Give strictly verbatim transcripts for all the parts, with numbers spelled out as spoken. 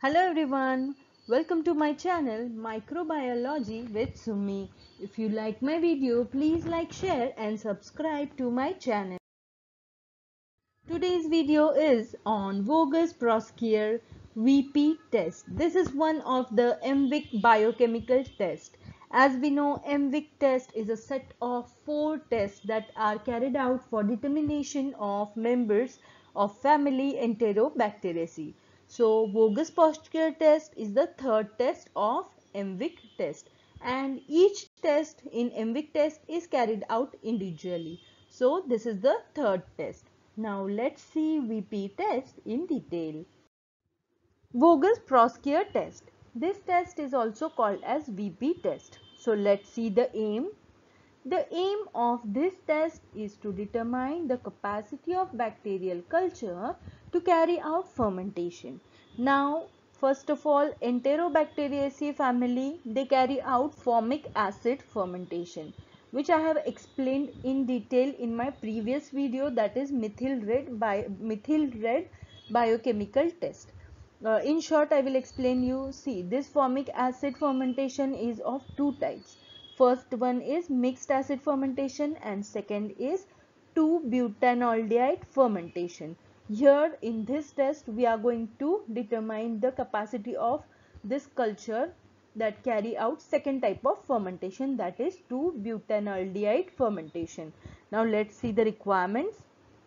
Hello everyone, welcome to my channel Microbiology with Sumi. If you like my video, please like, share and subscribe to my channel. Today's video is on Vogus Proskier V P test. This is one of the M V I C biochemical test. As we know, M V I C test is a set of four tests that are carried out for determination of members of family Enterobacteriaceae. So, Vogus Proskier test is the third test of M V I C test, and each test in M V I C test is carried out individually. So, this is the third test. Now let's see V P test in detail. Voges-Proskier test. This test is also called as V P test. So let's see the aim. The aim of this test is to determine the capacity of bacterial culture to carry out fermentation. Now, first of all, Enterobacteriaceae family, they carry out formic acid fermentation, which I have explained in detail in my previous video, that is methyl red, bi methyl red biochemical test. Uh, in short, I will explain you. See, this formic acid fermentation is of two types. First one is mixed acid fermentation and second is two butanaldehyde fermentation. Here in this test we are going to determine the capacity of this culture that carry out second type of fermentation, that is two butanaldehyde fermentation. Now let's see the requirements.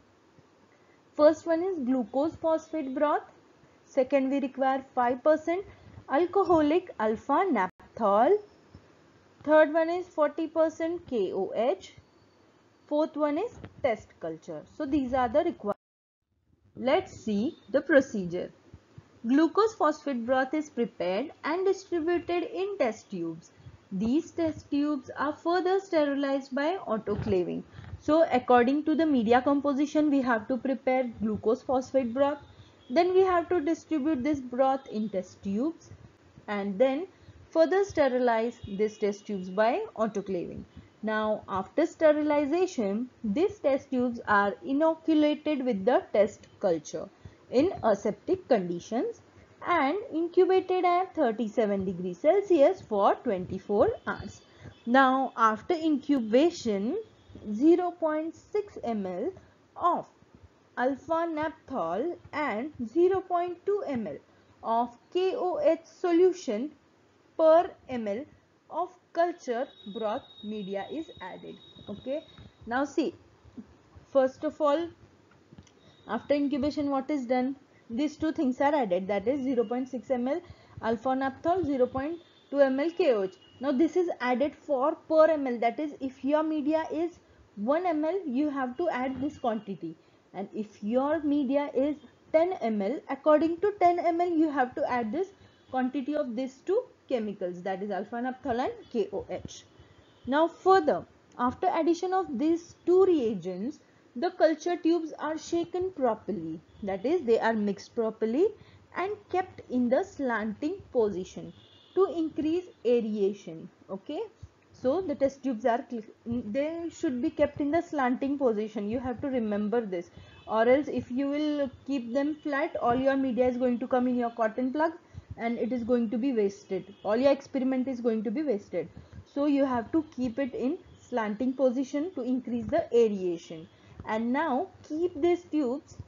First one is glucose phosphate broth. Second, we require five percent alcoholic alpha naphthol. Third one is forty percent K O H. Fourth one is test culture. So these are the requirements. Let's see the procedure. Glucose phosphate broth is prepared and distributed in test tubes. These test tubes are further sterilized by autoclaving. So according to the media composition, we have to prepare glucose phosphate broth. Then we have to distribute this broth in test tubes and then further sterilize these test tubes by autoclaving. Now after sterilization, these test tubes are inoculated with the test culture in aseptic conditions and incubated at thirty-seven degrees Celsius for twenty-four hours. Now after incubation, zero point six milliliters of alpha naphthol and zero point two milliliters of K O H solution per ml of culture broth media is added. Okay, now see, first of all, after incubation what is done? These two things are added, that is zero point six milliliters alpha naphthol, zero point two milliliters K O H. Now this is added for per ml, that is if your media is one milliliter you have to add this quantity, and if your media is ten milliliters, according to ten milliliters you have to add this quantity of these two chemicals, that is alpha naphthol and K O H. Now further, after addition of these two reagents, the culture tubes are shaken properly, that is they are mixed properly and kept in the slanting position to increase aeration. Okay, so the test tubes are, they should be kept in the slanting position. You have to remember this, or else if you will keep them flat, all your media is going to come in your cotton plug and it is going to be wasted. All your experiment is going to be wasted. So you have to keep it in slanting position to increase the aeration. And now keep these tubes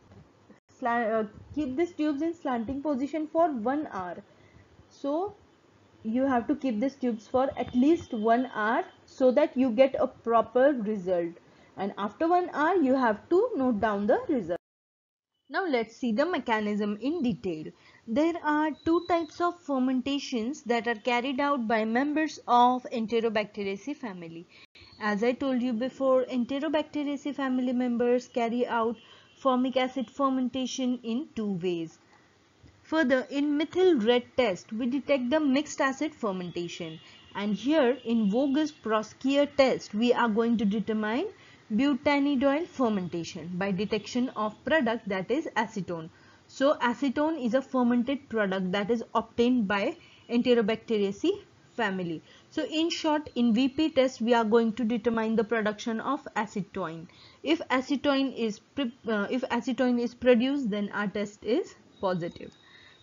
uh, keep these tubes in slanting position for one hour. So you have to keep these tubes for at least one hour so that you get a proper result, and after one hour you have to note down the result. Now let's see the mechanism in detail. There are two types of fermentations that are carried out by members of Enterobacteriaceae family. As I told you before, Enterobacteriaceae family members carry out formic acid fermentation in two ways. Further, in methyl red test, we detect the mixed acid fermentation, and here in Voges Proskier test, we are going to determine butanoidal fermentation by detection of product, that is acetone. So acetone is a fermented product that is obtained by Enterobacteriaceae family. So in short, in V P test we are going to determine the production of acetone. If acetone is uh, if acetone is produced, then our test is positive.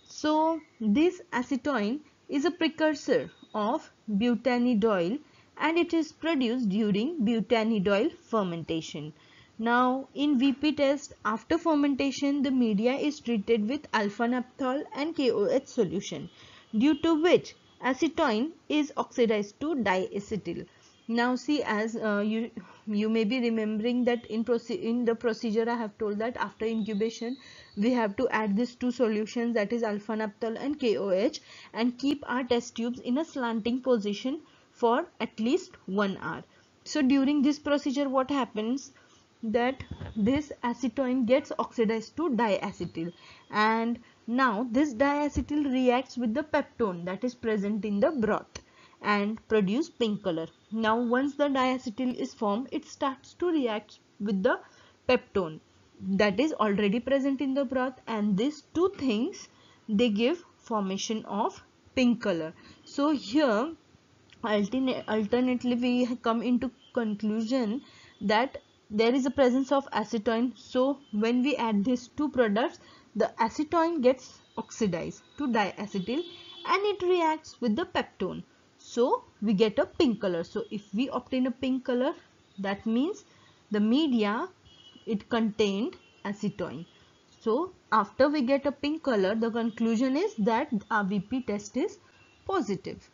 So this acetone is a precursor of butanoidol and it is produced during butanoidol fermentation. Now in V P test, after fermentation the media is treated with alpha naphthol and K O H solution, due to which acetone is oxidized to diacetyl. Now see, as uh, you you may be remembering that in, in the procedure I have told that after incubation we have to add these two solutions, that is alpha naphthol and K O H, and keep our test tubes in a slanting position for at least one hour. So during this procedure what happens, that this acetone gets oxidized to diacetyl, and now this diacetyl reacts with the peptone that is present in the broth and produce pink color. Now once the diacetyl is formed, it starts to react with the peptone that is already present in the broth, and these two things, they give formation of pink color. So here alternate, alternately we come into conclusion that there is a presence of acetone. So when we add these two products, the acetone gets oxidized to diacetyl and it reacts with the peptone, so we get a pink color. So if we obtain a pink color, that means the media, it contained acetone. So after we get a pink color, the conclusion is that our V P test is positive.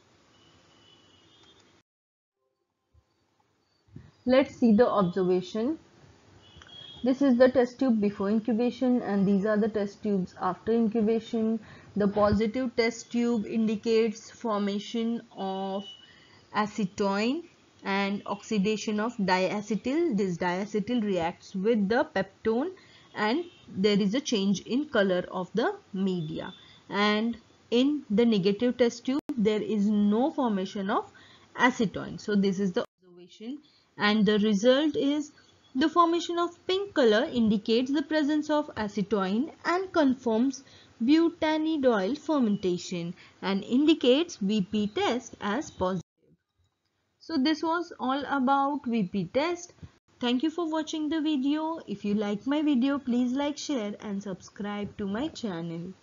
Let's see the observation. This is the test tube before incubation and these are the test tubes after incubation. The positive test tube indicates formation of acetone and oxidation of diacetyl. This diacetyl reacts with the peptone and there is a change in color of the media. And in the negative test tube, there is no formation of acetone. So this is the observation, and the result is the formation of pink color indicates the presence of acetone and confirms butanoidol fermentation and indicates V P test as positive. So this was all about V P test. Thank you for watching the video. If you like my video, please like, share and subscribe to my channel.